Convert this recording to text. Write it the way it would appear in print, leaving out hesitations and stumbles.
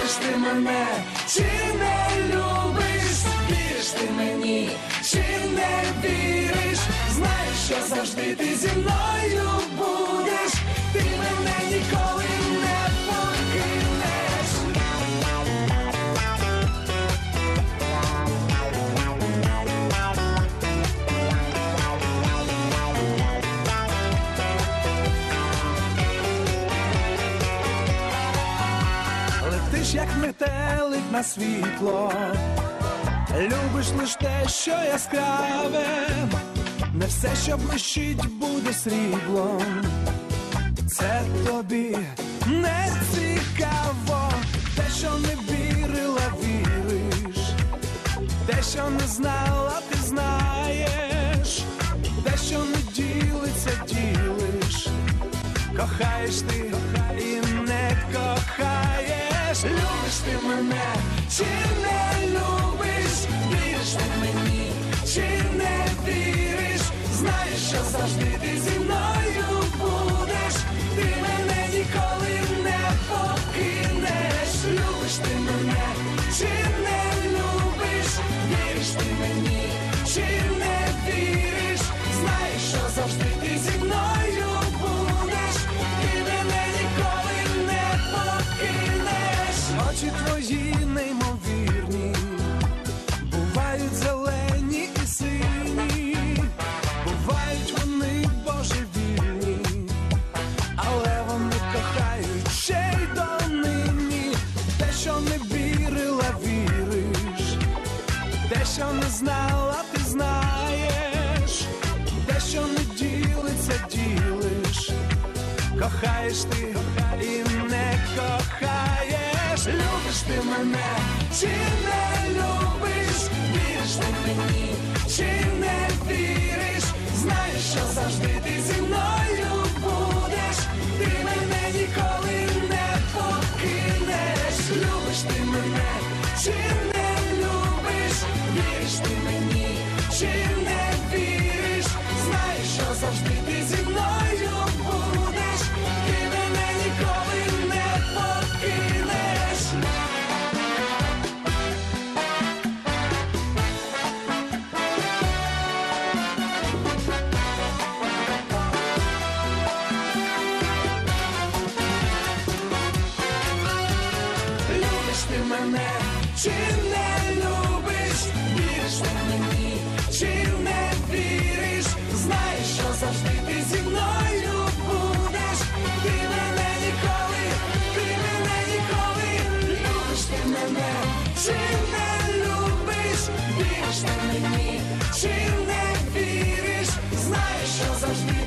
Любиш ти мене, чи не любиш? Віриш ти мені, чи не віриш? Знаєш, що завжди ти зі мною будеш, ти мене ніколи не покинеш. Летиш, як метелик на світло, любиш лиш те, що яскраве, не все, що блищить, буде сріблом. Це тобі не цікаво, те, що не вірила, віриш, те, що не знала, ти знаєш, те, що не ділиться, ділиш. Кохаєш ти і не кохаєш. Любиш ти мене, чи не любиш? Віриш ти мені, чи не віриш? Знаєш, що завжди ти зі мною будеш, ти мене ніколи не покинеш. Любиш ти мене, чи не любиш? Віриш ти мені, чи не віриш? Знаєш, що завжди ти зі мною будеш, ти мене ніколи не покинеш. Очі твої неймовірні, бувають зелені і сині, бувають вони божевільні, але вони кохають ще й донині. Те, що не вірила, віриш, те, що не знала, ти знаєш, те, що не ділиться, ділиш. Кохаєш ти і не кохаєш. Любиш ти мене, чи не любиш? Віриш ти мені, чи не віриш? Знаєш, що завжди ти зі мною будеш, ти мене ніколи не покинеш. Любиш ти мене, чи не любиш? Віриш ти мені, чи не віриш? Знаєш, що завжди ти зі мною будеш, ти мене ніколи не покинеш. Любиш ти мене, чи не любиш? Віриш ти мені, чи не віриш? Знаєш, що завжди ти зі мною будеш, ти мене ніколи, ти мене ніколи. Любиш ти мене, чи не любиш? Віриш ти мені, чи не віриш? Знаєш, що завжди